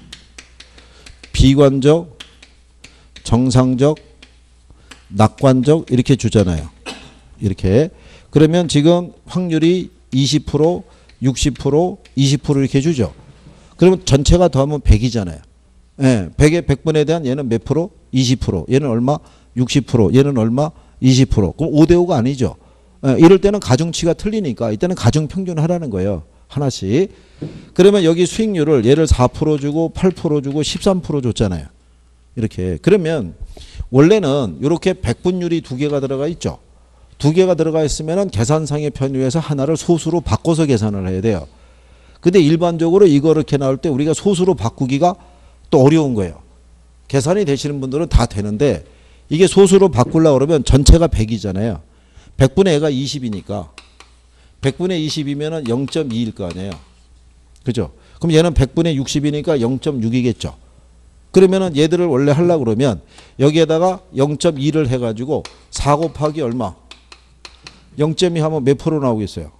비관적, 정상적, 낙관적 이렇게 주잖아요. 이렇게. 그러면 지금 확률이 이십 퍼센트, 육십 퍼센트, 이십 퍼센트 이렇게 주죠. 그러면 전체가 더하면 백이잖아요. 예, 백의 백분에 대한 얘는 몇 프로? 이십 퍼센트. 얘는 얼마? 육십 퍼센트. 얘는 얼마? 이십 퍼센트. 그럼 오 대 오가 아니죠. 예, 이럴 때는 가중치가 틀리니까 이때는 가중평균 하라는 거예요. 하나씩. 그러면 여기 수익률을 얘를 사 퍼센트 주고 팔 퍼센트 주고 십삼 퍼센트 줬잖아요. 이렇게. 그러면 원래는 이렇게 백분율이 두 개가 들어가 있죠. 두 개가 들어가 있으면 계산상의 편의에서 하나를 소수로 바꿔서 계산을 해야 돼요. 근데 일반적으로 이거 이렇게 나올 때 우리가 소수로 바꾸기가 또 어려운 거예요. 계산이 되시는 분들은 다 되는데 이게 소수로 바꾸려고 그러면 전체가 백이잖아요. 백분의 애가 이십이니까 백분의 이십이면 영 점 이일 거 아니에요. 그죠? 그럼 얘는 백분의 육십이니까 영 점 육이겠죠. 그러면은 얘들을 원래 하려고 그러면 여기에다가 영 점 이를 해가지고 사 곱하기 얼마? 영 점 이 하면 몇 프로 나오겠어요?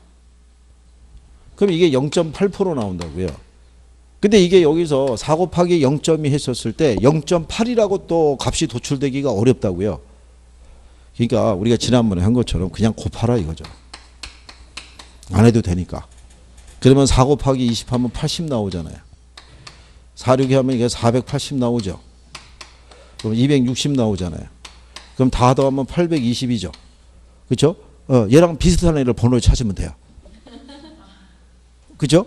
그럼 이게 영 점 팔 퍼센트 나온다고요. 근데 이게 여기서 사 곱하기 영 점 이 했었을 때 영 점 팔이라고 또 값이 도출되기가 어렵다고요. 그러니까 우리가 지난번에 한 것처럼 그냥 곱하라 이거죠. 안 해도 되니까. 그러면 사 곱하기 이십 하면 팔십 나오잖아요. 사, 육이 하면 이게 사백팔십 나오죠. 그럼 이백육십 나오잖아요. 그럼 다 더하면 팔백이십이죠. 그렇죠? 어, 얘랑 비슷한 애를 번호를 찾으면 돼요. 그죠?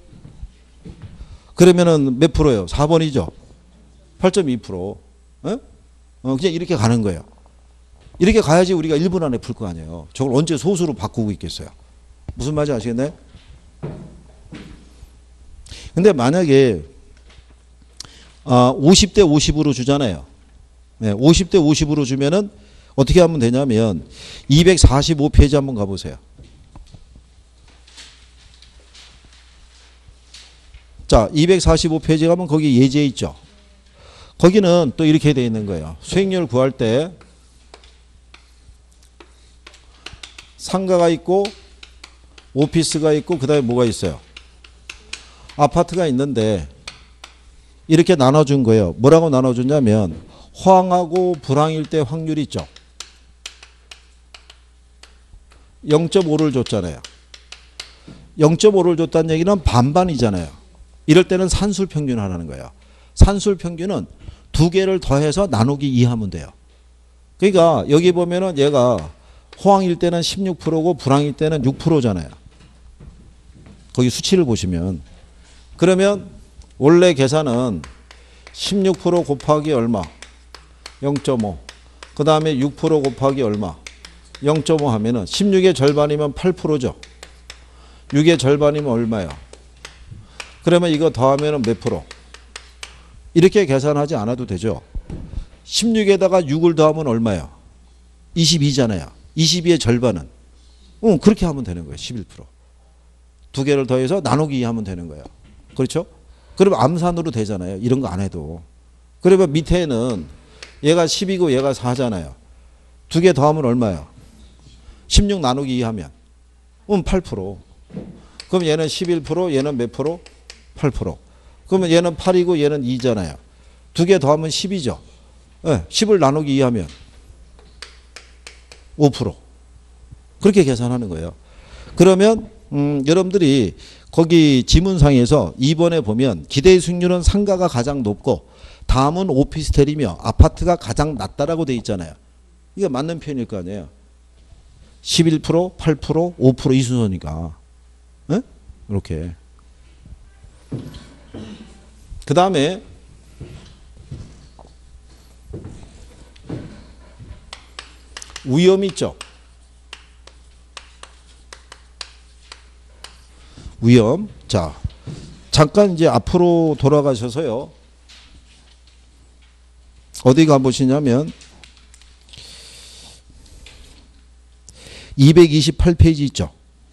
그러면은 몇 프로예요? 사 번이죠? 팔 점 이 퍼센트. 어? 어, 그냥 이렇게 가는 거예요. 이렇게 가야지 우리가 일 분 안에 풀 거 아니에요. 저걸 언제 소수로 바꾸고 있겠어요? 무슨 말인지 아시겠나요? 근데 만약에 아, 오십 대 오십으로 주잖아요. 네, 오십 대 오십으로 주면은 어떻게 하면 되냐면 이백사십오 페이지 한번 가보세요. 자, 이백사십오 페이지 가면 거기 예제 있죠. 거기는 또 이렇게 되어 있는 거예요. 수익률 구할 때 상가가 있고 오피스가 있고 그 다음에 뭐가 있어요? 아파트가 있는데 이렇게 나눠준 거예요. 뭐라고 나눠줬냐면 황하고 불황일 때 확률이 있죠. 영 점 오를 줬잖아요. 영 점 오를 줬다는 얘기는 반반이잖아요. 이럴 때는 산술 평균 하라는 거예요. 산술 평균은 두 개를 더해서 나누기 이 하면 돼요. 그러니까 여기 보면은 얘가 호황일 때는 십육 퍼센트고 불황일 때는 육 퍼센트잖아요. 거기 수치를 보시면. 그러면 원래 계산은 십육 퍼센트 곱하기 얼마? 영 점 오. 그 다음에 육 퍼센트 곱하기 얼마? 영 점 오 하면은 십육의 절반이면 팔 퍼센트죠. 육의 절반이면 얼마야? 그러면 이거 더하면은 몇 프로? 이렇게 계산하지 않아도 되죠. 십육에다가 육을 더하면 얼마야? 이십이잖아요. 이십이의 절반은. 응, 그렇게 하면 되는 거예요. 십일 퍼센트. 두 개를 더해서 나누기 이 하면 되는 거예요. 그렇죠? 그러면 암산으로 되잖아요. 이런 거 안 해도. 그러면 밑에는 얘가 십이고 얘가 사잖아요. 두 개 더하면 얼마야? 십육 나누기 이 하면 음, 팔 퍼센트. 그럼 얘는 십일 퍼센트, 얘는 몇 프로? 팔 퍼센트. 그러면 얘는 팔이고 얘는 이잖아요. 두 개 더하면 십이죠. 네, 십을 나누기 이 하면 오 퍼센트. 그렇게 계산하는 거예요. 그러면 음, 여러분들이 거기 지문상에서 이 번에 보면 기대 수익률은 상가가 가장 높고 다음은 오피스텔이며 아파트가 가장 낮다라고 돼 있잖아요. 이게 맞는 표현일 거 아니에요. 십일 퍼센트, 팔 퍼센트, 오 퍼센트 이 순서니까. 네? 이렇게. 그 다음에 위험 있죠. 위험. 자, 잠깐 이제 앞으로 돌아가셔서요. 어디 가보시냐면 이백이십팔 페이지 있죠.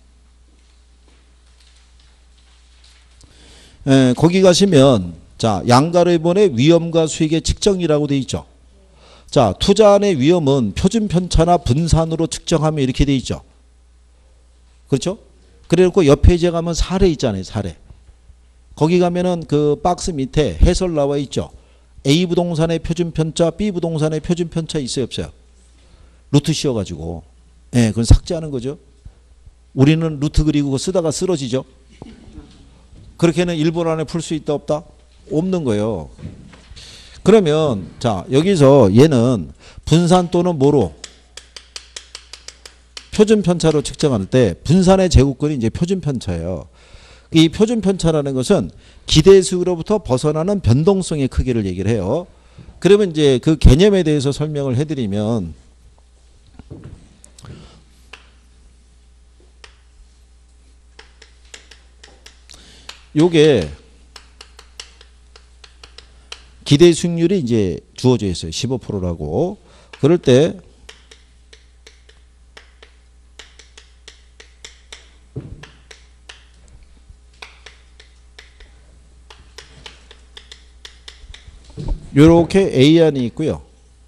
에, 거기 가시면 자, 양가로변의 위험과 수익의 측정이라고 돼 있죠. 자, 투자안의 위험은 표준 편차나 분산으로 측정하면 이렇게 돼 있죠. 그렇죠? 그래놓고 옆 페이지에 가면 사례 있잖아요. 사례. 거기 가면은 그 박스 밑에 해설 나와 있죠. A 부동산의 표준 편차, B 부동산의 표준 편차 있어요, 없어요? 루트 씌워가지고. 예, 네, 그건 삭제하는 거죠. 우리는 루트 그리고 그거 쓰다가 쓰러지죠. 그렇게는 일본 안에 풀 수 있다, 없다? 없는 거예요. 그러면 자, 여기서 얘는 분산 또는 뭐로? 표준 편차로 측정할 때 분산의 제곱근이 이제 표준 편차예요. 이 표준 편차라는 것은 기대 수익으로부터 벗어나는 변동성의 크기를 얘기를 해요. 그러면 이제 그 개념에 대해서 설명을 해드리면 요게 기대 수익률이 이제 주어져 있어요. 십오 퍼센트라고. 그럴 때 요렇게 A안이 있고요.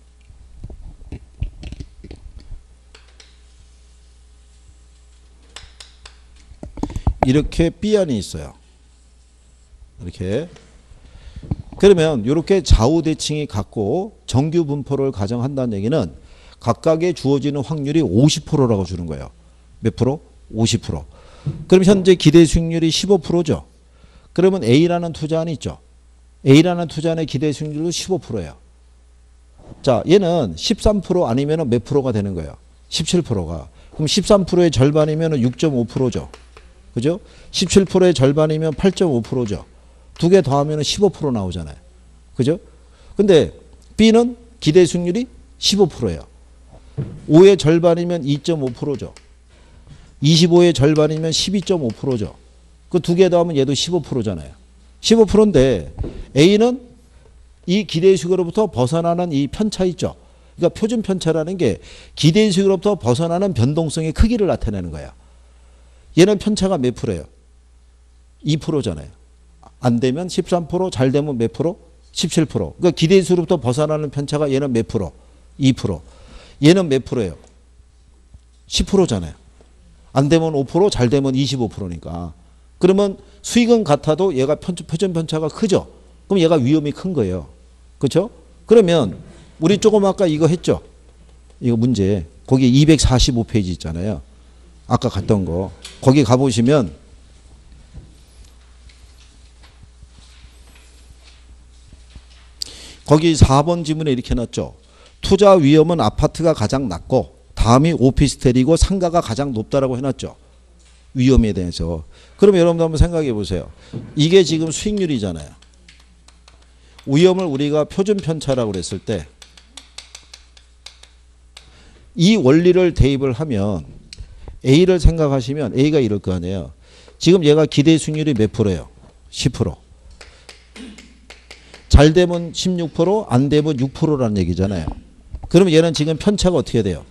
이렇게 B안이 있어요. 이렇게. 그러면 이렇게 좌우 대칭이 같고 정규 분포를 가정한다는 얘기는 각각에 주어지는 확률이 오십 퍼센트라고 주는 거예요. 몇 프로? 오십 퍼센트. 그럼 현재 기대 수익률이 십오 퍼센트죠. 그러면 A라는 투자안이 있죠. A라는 투자안의 기대 수익률도 십오 퍼센트예요. 자, 얘는 십삼 퍼센트 아니면 몇 프로가 되는 거예요? 십칠 퍼센트가. 그럼 십삼 퍼센트의 절반이면 육 점 오 퍼센트죠. 그죠? 십칠 퍼센트의 절반이면 팔 점 오 퍼센트죠. 두 개 더하면 십오 퍼센트 나오잖아요. 그죠? 근데 B는 기대 수익률이 십오 퍼센트예요. 오의 절반이면 이 점 오 퍼센트죠. 이십오의 절반이면 십이 점 오 퍼센트죠. 그 두 개 더하면 얘도 십오 퍼센트잖아요. 십오 퍼센트인데 A는 이 기대 수익으로부터 벗어나는 이 편차 있죠. 그러니까 표준 편차라는 게 기대 수익으로부터 벗어나는 변동성의 크기를 나타내는 거야. 얘는 편차가 몇 프로예요? 이 퍼센트잖아요. 안 되면 십삼 퍼센트, 잘 되면 몇 프로? 십칠 퍼센트. 그러니까 기대 수익으로부터 벗어나는 편차가 얘는 몇 프로? 이 퍼센트. 얘는 몇 프로예요? 십 퍼센트잖아요. 안 되면 오 퍼센트, 잘 되면 이십오 퍼센트니까. 그러면 수익은 같아도 얘가 표준 편차가 크죠. 그럼 얘가 위험이 큰 거예요. 그렇죠? 그러면 우리 조금 아까 이거 했죠. 이거 문제. 거기 이백사십오 페이지 있잖아요. 아까 갔던 거. 거기 가보시면 거기 사 번 지문에 이렇게 놨죠. 투자 위험은 아파트가 가장 낮고 다음이 오피스텔이고 상가가 가장 높다라고 해놨죠. 위험에 대해서. 그럼 여러분들 한번 생각해 보세요. 이게 지금 수익률이잖아요. 위험을 우리가 표준 편차라고 그랬을 때 이 원리를 대입을 하면 A를 생각하시면 A가 이럴 거 아니에요. 지금 얘가 기대 수익률이 몇 프로예요? 십 퍼센트. 잘 되면 십육 퍼센트, 안 되면 육 퍼센트라는 얘기잖아요. 그러면 얘는 지금 편차가 어떻게 돼요?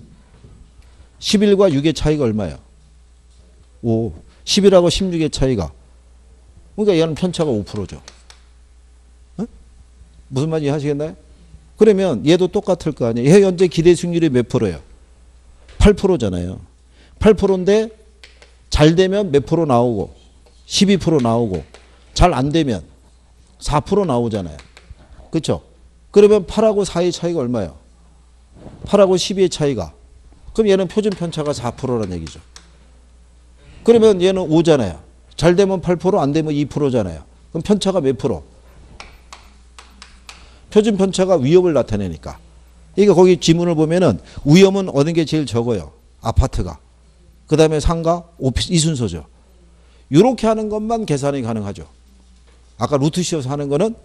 십일과 육의 차이가 얼마예요? 오. 십일하고 십육의 차이가. 그러니까 얘는 편차가 오 퍼센트죠. 어? 무슨 말인지 하시겠나요? 그러면 얘도 똑같을 거 아니에요. 얘 현재 기대 수익률이 몇 프로예요? 팔 퍼센트잖아요. 팔 퍼센트인데 잘 되면 몇 프로 나오고 십이 퍼센트 나오고 잘 안 되면 사 퍼센트 나오잖아요. 그렇죠? 그러면 팔하고 사의 차이가 얼마예요? 팔하고 십이의 차이가. 그럼 얘는 표준 편차가 사 퍼센트라는 얘기죠. 그러면 얘는 오잖아요. 잘 되면 팔 퍼센트, 안 되면 이 퍼센트잖아요. 그럼 편차가 몇 프로? 표준 편차가 위험을 나타내니까. 그러니까 거기 지문을 보면은 위험은 어느 게 제일 적어요? 아파트가. 그 다음에 상가, 오피스, 이 순서죠. 이렇게 하는 것만 계산이 가능하죠. 아까 루트 씌워서 하는 거는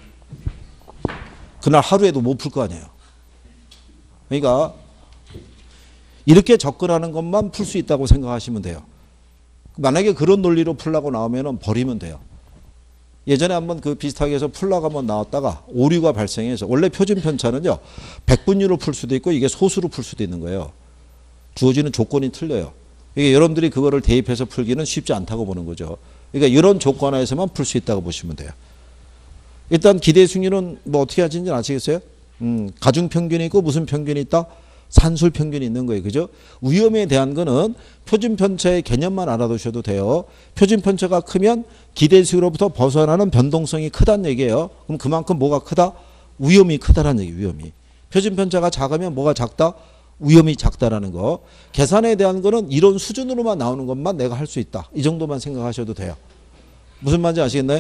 그날 하루에도 못 풀 거 아니에요. 그러니까 이렇게 접근하는 것만 풀 수 있다고 생각하시면 돼요. 만약에 그런 논리로 풀라고 나오면 버리면 돼요. 예전에 한번 그 비슷하게 해서 풀라고 한번 나왔다가 오류가 발생해서 원래 표준 편차는요 백분율로 풀 수도 있고 이게 소수로 풀 수도 있는 거예요. 주어지는 조건이 틀려요. 이게 여러분들이 그거를 대입해서 풀기는 쉽지 않다고 보는 거죠. 그러니까 이런 조건 하에서만 풀 수 있다고 보시면 돼요. 일단 기대 수익률은 뭐 어떻게 하시는지 아시겠어요? 음, 가중 평균이 있고 무슨 평균이 있다? 산술 평균이 있는 거예요. 그죠? 위험에 대한 거는 표준 편차의 개념만 알아두셔도 돼요. 표준 편차가 크면 기대 수익으로부터 벗어나는 변동성이 크다는 얘기예요. 그럼 그만큼 뭐가 크다? 위험이 크다라는 얘기, 위험이. 표준 편차가 작으면 뭐가 작다? 위험이 작다라는 거. 계산에 대한 거는 이런 수준으로만 나오는 것만 내가 할 수 있다. 이 정도만 생각하셔도 돼요. 무슨 말인지 아시겠나요?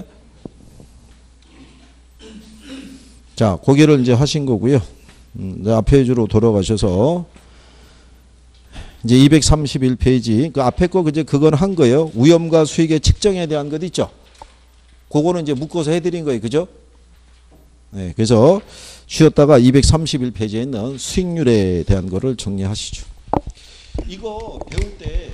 자, 고개를 이제 하신 거고요. 음, 앞에 페이지로 돌아가셔서 이제 이백삼십일 페이지 그 앞에 거 이제 그건 한 거예요. 위험과 수익의 측정에 대한 것 있죠. 그거는 이제 묶어서 해드린 거예요, 그죠? 네, 그래서 쉬었다가 이백삼십일 페이지에 있는 수익률에 대한 거를 정리하시죠. 이거 배울 때